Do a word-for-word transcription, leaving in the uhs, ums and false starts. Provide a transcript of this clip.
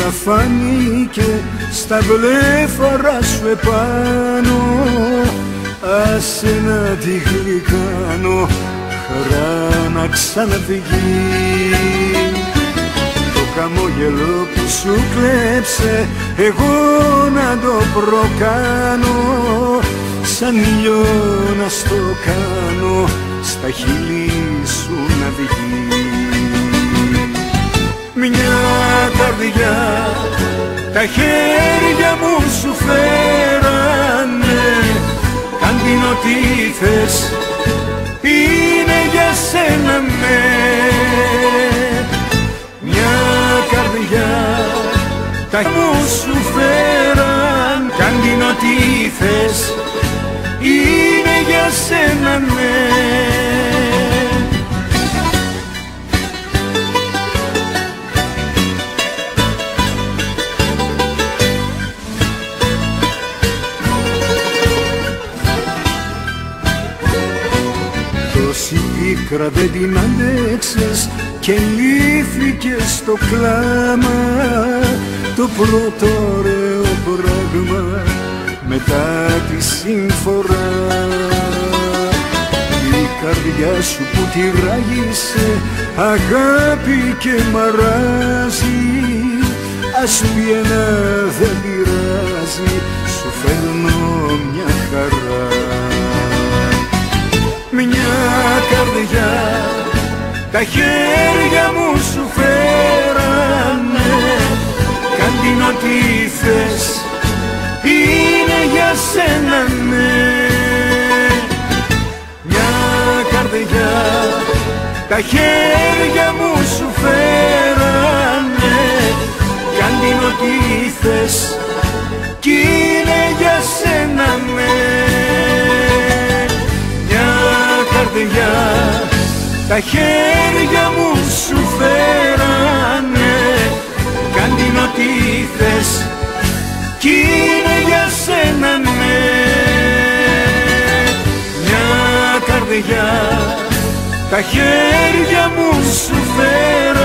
φάνηκε στα βλέφαρα σου επάνω. Άσε να τη γλυκάνω, χαρά να ξαναβγεί. Το χαμόγελο που σου κλέψε εγώ να το προκάνω, σαν ήλιο να στο κάνω, στα χείλη σου να βγει. Μια καρδιά τα χέρια μου σου φέρανε, κάν την ό,τι θες, είναι για σένα ναι. Μια καρδιά τα μου σου φέραν, κάν την ό,τι θες, είναι για σένα ναι. Τόση πίκρα δεν την αντέξες και λύθηκες στο κλάμα, το πρώτο ωραίο πράγμα μετά τη συμφορά. Η καρδιά σου που τη ράγισε αγάπη και μαράζει, ας πει ένα δεν πειράζει, σου φέρνω μια χαρά. Μια καρδιά τα χέρια μου σου φέρανε, κάν την ό,τι θες, είναι για σένα ναι. Μια καρδιά τα χέρια μου σου φέρανε, κάν την ό,τι θες, κι είναι για σένα ναι. Τα χέρια μου σου φέρανε, κάν την ό,τι θες, κι είναι για σένα ναι. Μια καρδιά τα χέρια μου σου φέρανε,